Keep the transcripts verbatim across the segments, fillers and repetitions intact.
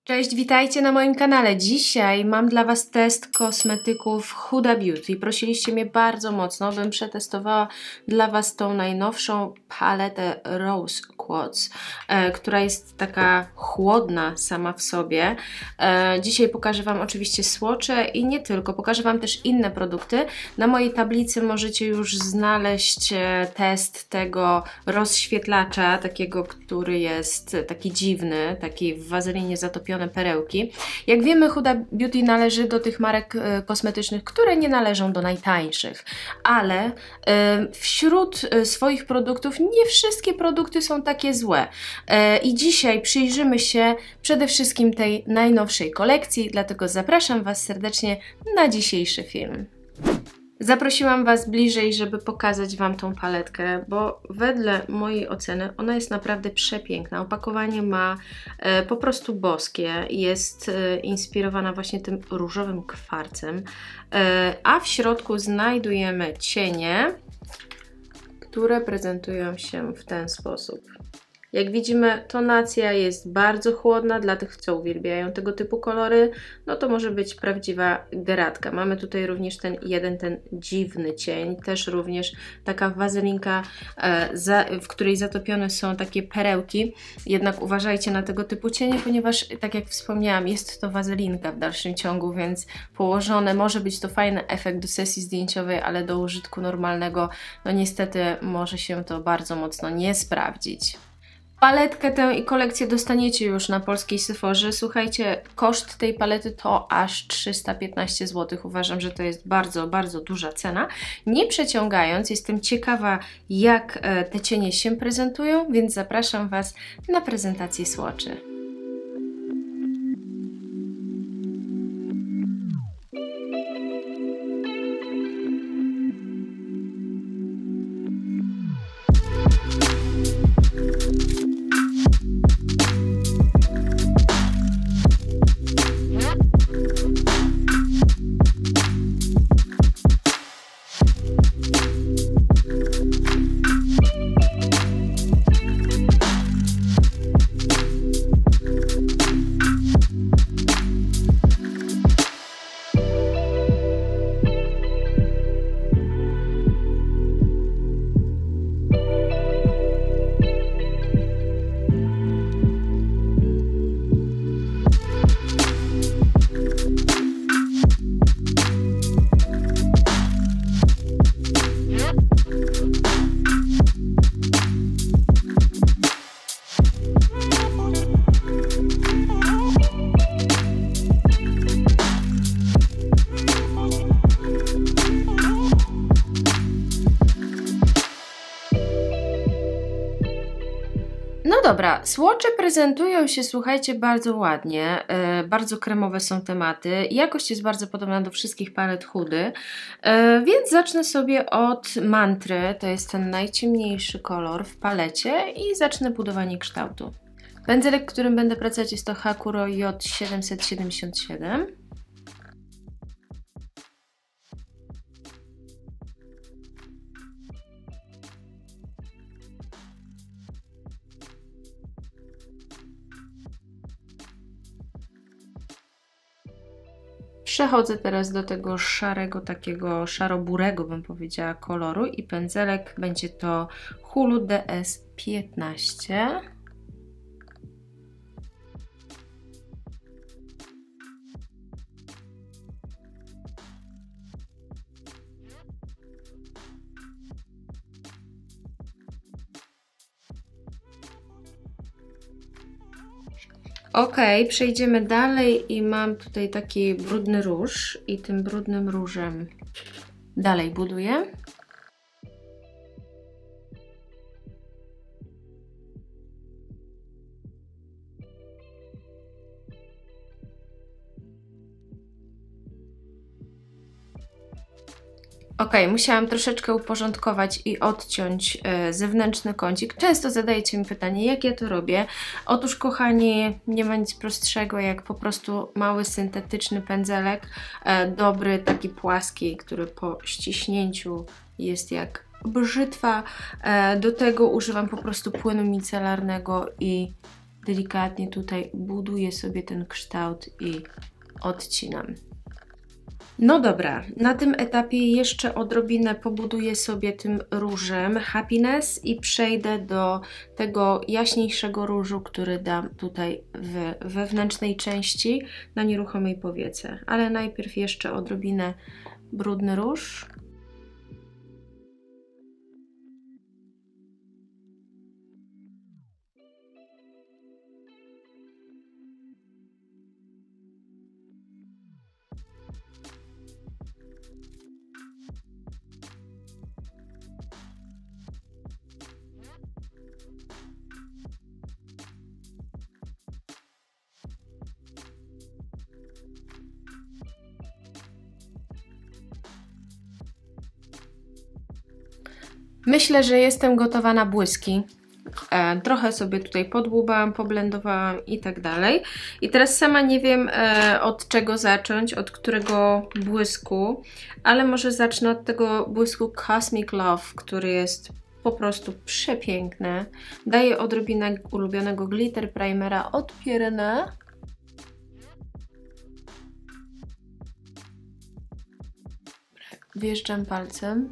Cześć, witajcie na moim kanale. Dzisiaj mam dla Was test kosmetyków Huda Beauty. Prosiliście mnie bardzo mocno, bym przetestowała dla Was tą najnowszą paletę Rose Quartz, e, która jest taka chłodna sama w sobie. E, dzisiaj pokażę Wam oczywiście swatche i nie tylko, pokażę Wam też inne produkty. Na mojej tablicy możecie już znaleźć e, test tego rozświetlacza, takiego, który jest taki dziwny, taki w wazelinie zatopiony perełki. Jak wiemy, Huda Beauty należy do tych marek y, kosmetycznych, które nie należą do najtańszych, ale y, wśród y, swoich produktów nie wszystkie produkty są takie złe. Y, I dzisiaj przyjrzymy się przede wszystkim tej najnowszej kolekcji, dlatego zapraszam Was serdecznie na dzisiejszy film. Zaprosiłam Was bliżej, żeby pokazać Wam tą paletkę, bo wedle mojej oceny ona jest naprawdę przepiękna. Opakowanie ma e, po prostu boskie, jest e, inspirowana właśnie tym różowym kwarcem, e, a w środku znajdujemy cienie, które prezentują się w ten sposób. Jak widzimy, tonacja jest bardzo chłodna, dla tych, co uwielbiają tego typu kolory, no to może być prawdziwa gratka. Mamy tutaj również ten jeden, ten dziwny cień, też również taka wazelinka, e, za, w której zatopione są takie perełki. Jednak uważajcie na tego typu cienie, ponieważ, tak jak wspomniałam, jest to wazelinka w dalszym ciągu, więc położone może być to fajny efekt do sesji zdjęciowej, ale do użytku normalnego, no niestety może się to bardzo mocno nie sprawdzić. Paletkę tę i kolekcję dostaniecie już na polskiej Sephorze. Słuchajcie, koszt tej palety to aż trzysta piętnaście złotych. Uważam, że to jest bardzo, bardzo duża cena. Nie przeciągając, jestem ciekawa, jak te cienie się prezentują, więc zapraszam Was na prezentację swatchy. No dobra, swatche prezentują się, słuchajcie, bardzo ładnie, yy, bardzo kremowe są tematy, jakość jest bardzo podobna do wszystkich palet Hudy, yy, więc zacznę sobie od mantry, to jest ten najciemniejszy kolor w palecie i zacznę budowanie kształtu. Pędzelek, którym będę pracować, jest to Hakuro J siedemset siedemdziesiąt siedem. Przechodzę teraz do tego szarego, takiego szaro-burego, bym powiedziała, koloru i pędzelek będzie to Hulu D S piętnaście. Ok, przejdziemy dalej i mam tutaj taki brudny róż i tym brudnym różem dalej buduję. Ok, musiałam troszeczkę uporządkować i odciąć e, zewnętrzny kącik. Często zadajecie mi pytanie, jak ja to robię. Otóż, kochani, nie ma nic prostszego jak po prostu mały syntetyczny pędzelek, e, dobry, taki płaski, który po ściśnięciu jest jak brzytwa. E, do tego używam po prostu płynu micelarnego i delikatnie tutaj buduję sobie ten kształt i odcinam. No dobra, na tym etapie jeszcze odrobinę pobuduję sobie tym różem Happiness i przejdę do tego jaśniejszego różu, który dam tutaj w wewnętrznej części na nieruchomej powiece. Ale najpierw jeszcze odrobinę brudny róż. Myślę, że jestem gotowa na błyski. E, trochę sobie tutaj podłubałam, poblendowałam i tak dalej. I teraz sama nie wiem e, od czego zacząć, od którego błysku, ale może zacznę od tego błysku Cosmic Love, który jest po prostu przepiękny. Daję odrobinę ulubionego glitter primera od Pierre. Wjeżdżam palcem.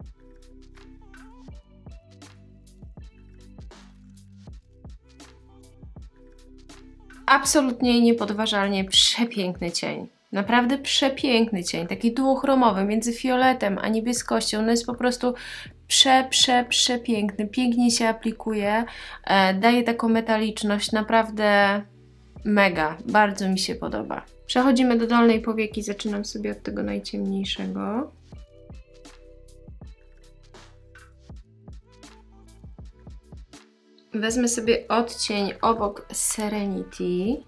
Absolutnie niepodważalnie przepiękny cień. Naprawdę przepiękny cień, taki duochromowy między fioletem a niebieskością. No jest po prostu prze, prze, przepiękny. Pięknie się aplikuje, e, daje taką metaliczność, naprawdę mega, bardzo mi się podoba. Przechodzimy do dolnej powieki, zaczynam sobie od tego najciemniejszego. Wezmę sobie odcień obok Serenity.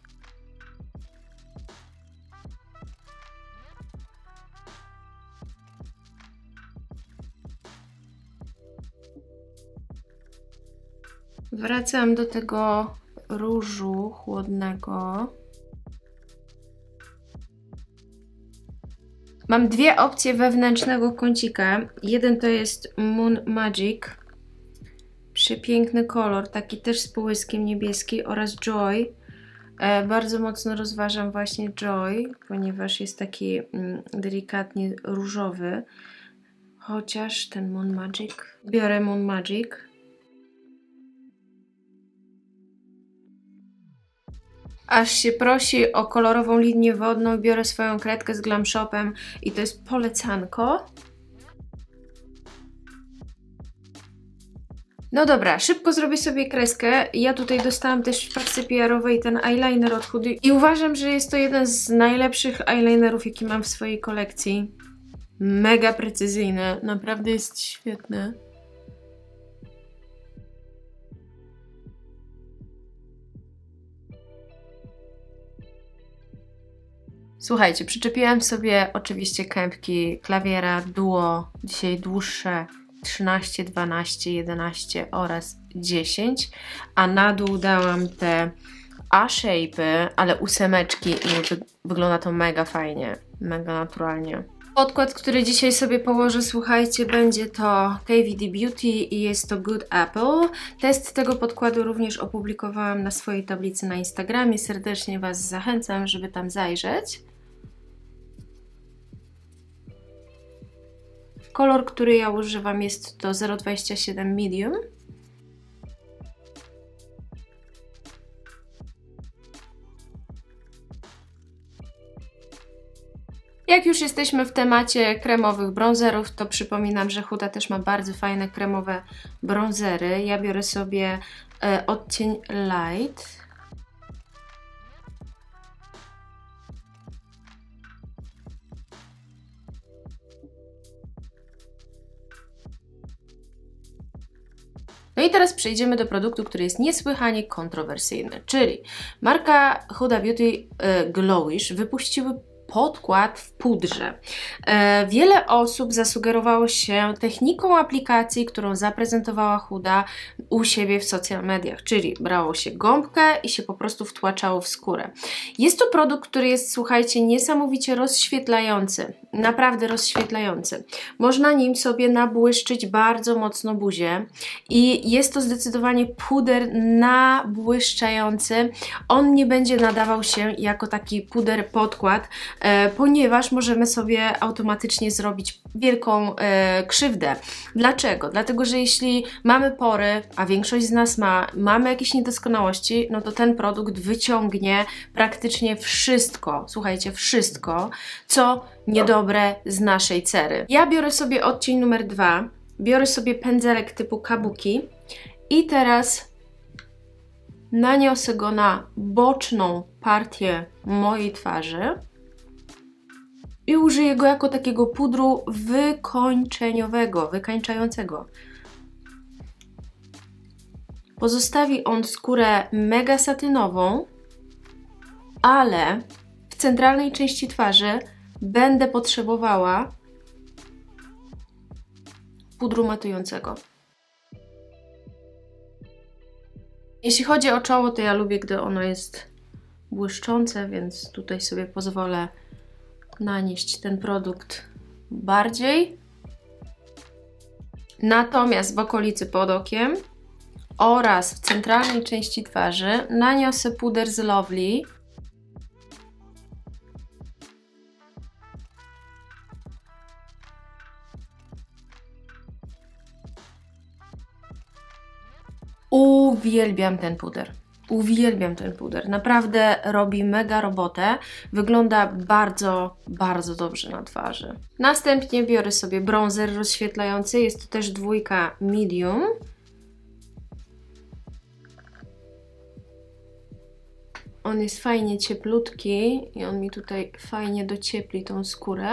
Wracam do tego różu chłodnego. Mam dwie opcje wewnętrznego kącika. Jeden to jest Moon Magic. Przepiękny kolor, taki też z połyskiem niebieski, oraz Joy. E, bardzo mocno rozważam właśnie Joy, ponieważ jest taki mm, delikatnie różowy. Chociaż ten Moon Magic. Biorę Moon Magic. Aż się prosi o kolorową linię wodną, biorę swoją kredkę z Glam Shopem i to jest polecanko. No dobra, szybko zrobię sobie kreskę. Ja tutaj dostałam też w paczce P R-owej ten eyeliner od Hudy i uważam, że jest to jeden z najlepszych eyelinerów, jaki mam w swojej kolekcji. Mega precyzyjny, naprawdę jest świetny. Słuchajcie, przyczepiłam sobie oczywiście kępki klawiera Duo, dzisiaj dłuższe, trzynaście, dwanaście, jedenaście oraz dziesięć, a na dół dałam te A-shape'y, ale ósemeczki i wy wygląda to mega fajnie, mega naturalnie. Podkład, który dzisiaj sobie położę, słuchajcie, będzie to K V D Beauty i jest to Good Apple. Test tego podkładu również opublikowałam na swojej tablicy na Instagramie. Serdecznie Was zachęcam, żeby tam zajrzeć. Kolor, który ja używam, jest to zero dwadzieścia siedem Medium. Jak już jesteśmy w temacie kremowych bronzerów, to przypominam, że Huda też ma bardzo fajne kremowe bronzery. Ja biorę sobie e, odcień Light. No i teraz przejdziemy do produktu, który jest niesłychanie kontrowersyjny, czyli marka Huda Beauty e, Glowish wypuściły podkład w pudrze. E, wiele osób zasugerowało się techniką aplikacji, którą zaprezentowała Huda u siebie w social mediach, czyli brało się gąbkę i się po prostu wtłaczało w skórę. Jest to produkt, który jest, słuchajcie, niesamowicie rozświetlający, naprawdę rozświetlający. Można nim sobie nabłyszczyć bardzo mocno buzię i jest to zdecydowanie puder nabłyszczający. On nie będzie nadawał się jako taki puder podkład, e, ponieważ możemy sobie automatycznie zrobić wielką e, krzywdę. Dlaczego? Dlatego, że jeśli mamy pory, a większość z nas ma, mamy jakieś niedoskonałości, no to ten produkt wyciągnie praktycznie wszystko, słuchajcie, wszystko, co niedobre z naszej cery. Ja biorę sobie odcień numer dwa, biorę sobie pędzelek typu kabuki i teraz naniosę go na boczną partię mojej twarzy i użyję go jako takiego pudru wykończeniowego, wykańczającego. Pozostawi on skórę mega satynową, ale w centralnej części twarzy będę potrzebowała pudru matującego. Jeśli chodzi o czoło, to ja lubię, gdy ono jest błyszczące, więc tutaj sobie pozwolę nanieść ten produkt bardziej. Natomiast w okolicy pod okiem oraz w centralnej części twarzy naniosę puder z Lovely. Uwielbiam ten puder. Uwielbiam ten puder. Naprawdę robi mega robotę. Wygląda bardzo, bardzo dobrze na twarzy. Następnie biorę sobie bronzer rozświetlający. Jest to też dwójka medium. On jest fajnie cieplutki i on mi tutaj fajnie dociepli tą skórę.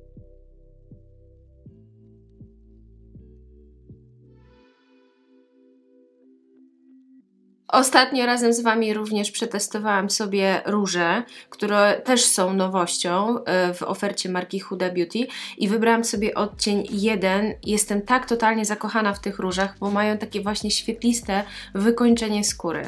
Ostatnio razem z Wami również przetestowałam sobie róże, które też są nowością w ofercie marki Huda Beauty i wybrałam sobie odcień jeden. Jestem tak totalnie zakochana w tych różach, bo mają takie właśnie świetliste wykończenie skóry.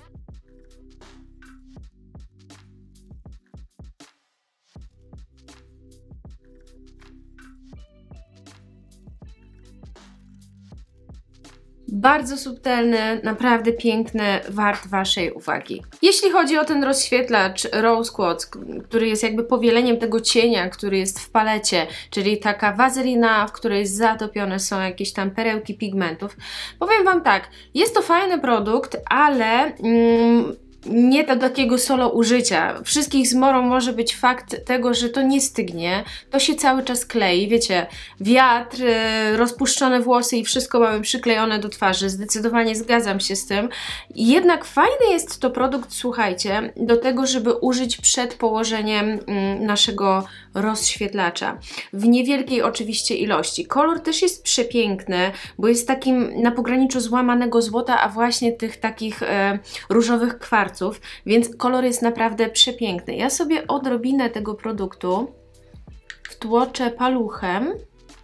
Bardzo subtelny, naprawdę piękny, wart Waszej uwagi. Jeśli chodzi o ten rozświetlacz Rose Quartz, który jest jakby powieleniem tego cienia, który jest w palecie, czyli taka wazelina, w której zatopione są jakieś tam perełki pigmentów, powiem Wam tak, jest to fajny produkt, ale Mm, nie do takiego solo użycia. Wszystkich zmorą może być fakt tego, że to nie stygnie, to się cały czas klei, wiecie, wiatr, yy, rozpuszczone włosy i wszystko mamy przyklejone do twarzy, zdecydowanie zgadzam się z tym. Jednak fajny jest to produkt, słuchajcie, do tego, żeby użyć przed położeniem yy, naszego rozświetlacza. W niewielkiej oczywiście ilości. Kolor też jest przepiękny, bo jest takim na pograniczu złamanego złota, a właśnie tych takich yy, różowych kwarców. Więc kolor jest naprawdę przepiękny. Ja sobie odrobinę tego produktu wtłoczę paluchem.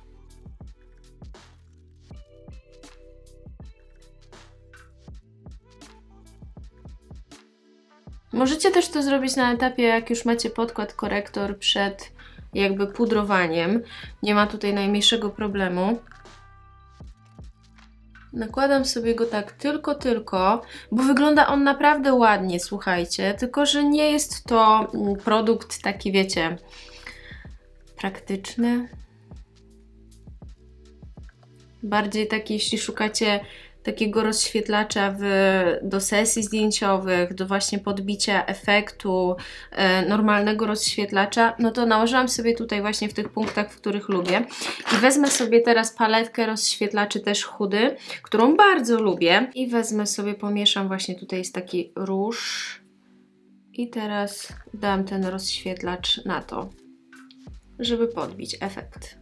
Możecie też to zrobić na etapie, jak już macie podkład korektor przed jakby pudrowaniem. Nie ma tutaj najmniejszego problemu. Nakładam sobie go tak tylko, tylko, bo wygląda on naprawdę ładnie, słuchajcie, tylko że nie jest to produkt taki, wiecie, praktyczny. Bardziej taki, jeśli szukacie takiego rozświetlacza w, do sesji zdjęciowych, do właśnie podbicia efektu e, normalnego rozświetlacza, no to nałożyłam sobie tutaj właśnie w tych punktach, w których lubię. I wezmę sobie teraz paletkę rozświetlaczy też Hudy, którą bardzo lubię. I wezmę sobie, pomieszam, właśnie tutaj jest taki róż. I teraz dam ten rozświetlacz na to, żeby podbić efekt.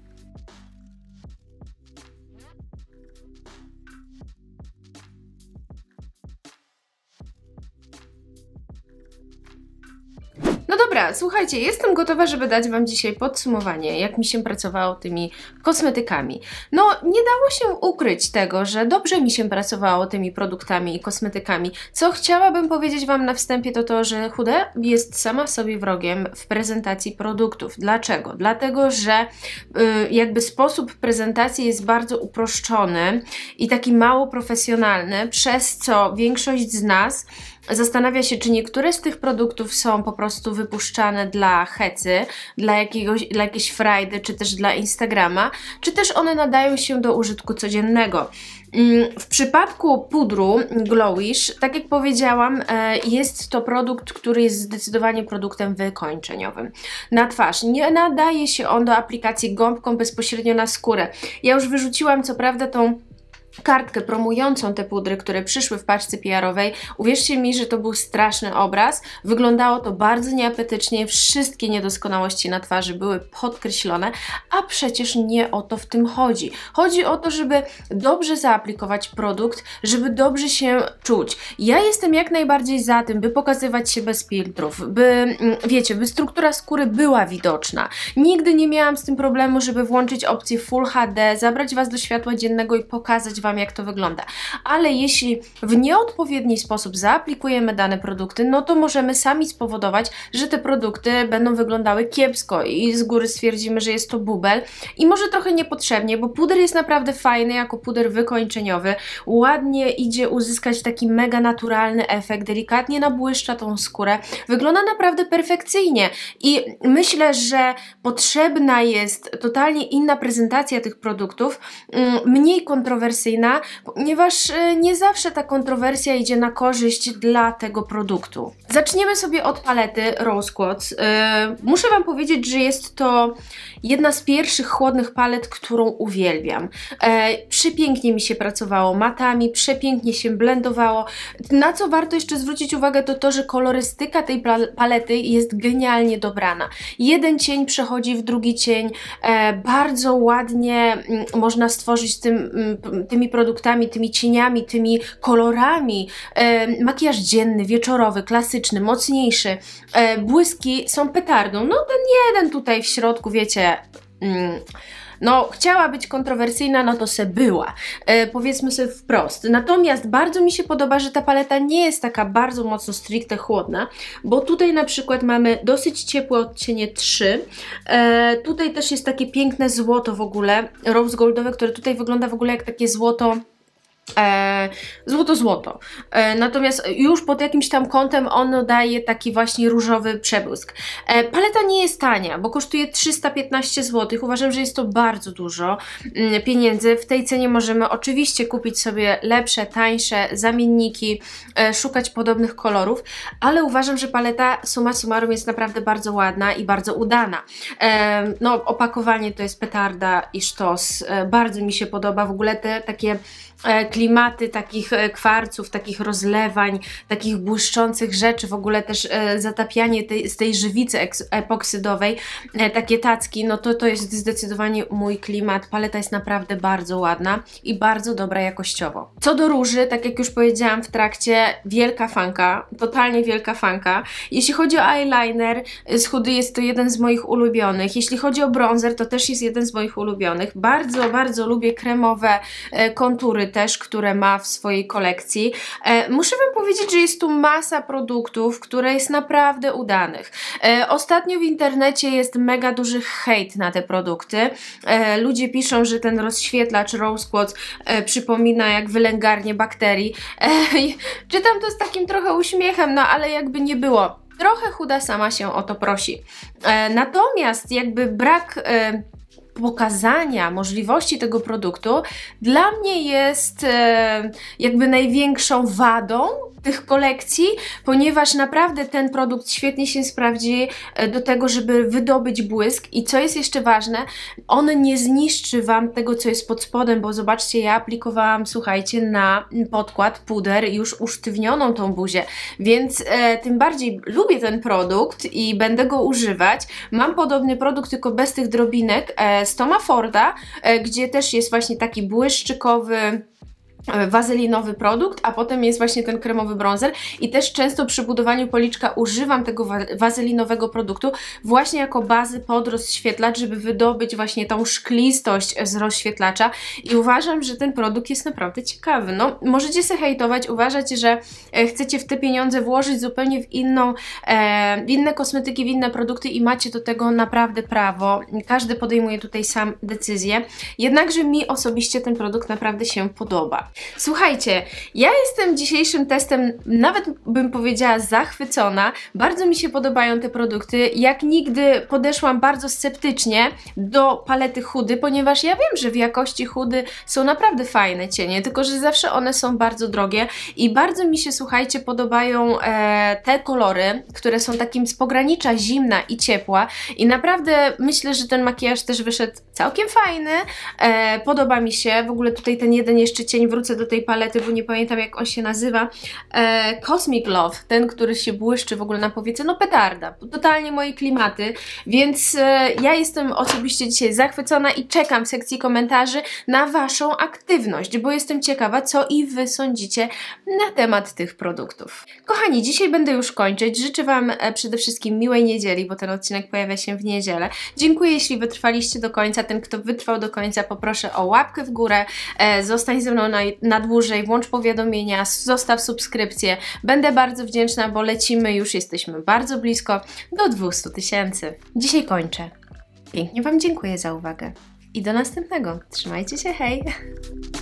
No dobra, dobra, słuchajcie, jestem gotowa, żeby dać Wam dzisiaj podsumowanie, jak mi się pracowało tymi kosmetykami. No, nie dało się ukryć tego, że dobrze mi się pracowało tymi produktami i kosmetykami. Co chciałabym powiedzieć Wam na wstępie, to to, że Huda jest sama sobie wrogiem w prezentacji produktów. Dlaczego? Dlatego, że yy, jakby sposób prezentacji jest bardzo uproszczony i taki mało profesjonalny, przez co większość z nas zastanawia się, czy niektóre z tych produktów są po prostu wypuszczane dla hecy, dla, jakiegoś, dla jakiejś frajdy, czy też dla Instagrama, czy też one nadają się do użytku codziennego. W przypadku pudru Glowish, tak jak powiedziałam, jest to produkt, który jest zdecydowanie produktem wykończeniowym na twarz. Nie nadaje się on do aplikacji gąbką bezpośrednio na skórę. Ja już wyrzuciłam co prawda tą kartkę promującą te pudry, które przyszły w paczce P R-owej. Uwierzcie mi, że to był straszny obraz. Wyglądało to bardzo nieapetycznie, wszystkie niedoskonałości na twarzy były podkreślone, a przecież nie o to w tym chodzi. Chodzi o to, żeby dobrze zaaplikować produkt, żeby dobrze się czuć. Ja jestem jak najbardziej za tym, by pokazywać się bez filtrów, by, wiecie, by struktura skóry była widoczna. Nigdy nie miałam z tym problemu, żeby włączyć opcję Full H D, zabrać Was do światła dziennego i pokazać Wam, jak to wygląda. Ale jeśli w nieodpowiedni sposób zaaplikujemy dane produkty, no to możemy sami spowodować, że te produkty będą wyglądały kiepsko i z góry stwierdzimy, że jest to bubel i może trochę niepotrzebnie, bo puder jest naprawdę fajny jako puder wykończeniowy, ładnie idzie uzyskać taki mega naturalny efekt, delikatnie nabłyszcza tą skórę, wygląda naprawdę perfekcyjnie i myślę, że potrzebna jest totalnie inna prezentacja tych produktów, mniej kontrowersyjna, ponieważ nie zawsze ta kontrowersja idzie na korzyść dla tego produktu. Zaczniemy sobie od palety Rose Quartz. Yy, muszę Wam powiedzieć, że jest to jedna z pierwszych chłodnych palet, którą uwielbiam. Yy, przepięknie mi się pracowało matami, przepięknie się blendowało. Na co warto jeszcze zwrócić uwagę, to to, że kolorystyka tej palety jest genialnie dobrana. Jeden cień przechodzi w drugi cień, yy, bardzo ładnie yy, można stworzyć tym, yy, tymi produktami, tymi cieniami, tymi kolorami. E, makijaż dzienny, wieczorowy, klasyczny, mocniejszy. E, błyski są petardą. No ten jeden tutaj w środku, wiecie... Mm, no, chciała być kontrowersyjna, no to se była. E, powiedzmy sobie wprost. Natomiast bardzo mi się podoba, że ta paleta nie jest taka bardzo mocno stricte chłodna, bo tutaj na przykład mamy dosyć ciepłe odcienie trzy. E, tutaj też jest takie piękne złoto w ogóle, rose goldowe, które tutaj wygląda w ogóle jak takie złoto E, złoto złoto. E, natomiast już pod jakimś tam kątem ono daje taki właśnie różowy przebłysk. E, paleta nie jest tania, bo kosztuje trzysta piętnaście złotych. Uważam, że jest to bardzo dużo mm, pieniędzy. W tej cenie możemy oczywiście kupić sobie lepsze, tańsze zamienniki, e, szukać podobnych kolorów, ale uważam, że paleta summa summarum jest naprawdę bardzo ładna i bardzo udana. E, no, opakowanie to jest petarda i sztos. E, bardzo mi się podoba w ogóle te takie klimaty takich kwarców, takich rozlewań, takich błyszczących rzeczy, w ogóle też e, zatapianie tej, z tej żywicy epoksydowej, e, takie tacki, no to to jest zdecydowanie mój klimat. Paleta jest naprawdę bardzo ładna i bardzo dobra jakościowo. Co do róży, tak jak już powiedziałam w trakcie, wielka fanka, totalnie wielka fanka. Jeśli chodzi o eyeliner, z Hudy jest to jeden z moich ulubionych. Jeśli chodzi o bronzer, to też jest jeden z moich ulubionych. Bardzo, bardzo lubię kremowe e, kontury też, które ma w swojej kolekcji. E, muszę Wam powiedzieć, że jest tu masa produktów, które jest naprawdę udanych. E, ostatnio w internecie jest mega duży hejt na te produkty. E, ludzie piszą, że ten rozświetlacz Rose Quartz e, przypomina jak wylęgarnię bakterii. E, czytam to z takim trochę uśmiechem, no ale jakby nie było. Trochę Huda sama się o to prosi. E, natomiast jakby brak... E, pokazania możliwości tego produktu dla mnie jest e, jakby największą wadą tych kolekcji, ponieważ naprawdę ten produkt świetnie się sprawdzi do tego, żeby wydobyć błysk i co jest jeszcze ważne, on nie zniszczy Wam tego, co jest pod spodem, bo zobaczcie, ja aplikowałam, słuchajcie, na podkład puder już usztywnioną tą buzię, więc e, tym bardziej lubię ten produkt i będę go używać. Mam podobny produkt, tylko bez tych drobinek e, z Toma Forda, e, gdzie też jest właśnie taki błyszczykowy wazelinowy produkt, a potem jest właśnie ten kremowy bronzer i też często przy budowaniu policzka używam tego wa wazelinowego produktu właśnie jako bazy pod rozświetlacz, żeby wydobyć właśnie tą szklistość z rozświetlacza i uważam, że ten produkt jest naprawdę ciekawy. No, możecie się hejtować, uważać, że e, chcecie w te pieniądze włożyć zupełnie w inną, e, w inne kosmetyki, w inne produkty i macie do tego naprawdę prawo. Każdy podejmuje tutaj sam decyzję. Jednakże mi osobiście ten produkt naprawdę się podoba. Słuchajcie, ja jestem dzisiejszym testem, nawet bym powiedziała, zachwycona. Bardzo mi się podobają te produkty. Jak nigdy podeszłam bardzo sceptycznie do palety Hudy, ponieważ ja wiem, że w jakości Hudy są naprawdę fajne cienie, tylko że zawsze one są bardzo drogie i bardzo mi się, słuchajcie, podobają e, te kolory, które są takim z pogranicza zimna i ciepła i naprawdę myślę, że ten makijaż też wyszedł całkiem fajny. E, podoba mi się, w ogóle tutaj ten jeden jeszcze cień, wrócę do tej palety, bo nie pamiętam jak on się nazywa, e, Cosmic Love, ten, który się błyszczy w ogóle na powiece, no petarda, totalnie moje klimaty, więc e, ja jestem osobiście dzisiaj zachwycona i czekam w sekcji komentarzy na Waszą aktywność, bo jestem ciekawa, co i Wy sądzicie na temat tych produktów. Kochani, dzisiaj będę już kończyć, życzę Wam e, przede wszystkim miłej niedzieli, bo ten odcinek pojawia się w niedzielę. Dziękuję, jeśli wytrwaliście do końca, ten, kto wytrwał do końca, poproszę o łapkę w górę, e, zostań ze mną na na dłużej, włącz powiadomienia, zostaw subskrypcję. Będę bardzo wdzięczna, bo lecimy, już jesteśmy bardzo blisko do dwustu tysięcy. Dzisiaj kończę. Pięknie Wam dziękuję za uwagę i do następnego. Trzymajcie się, hej!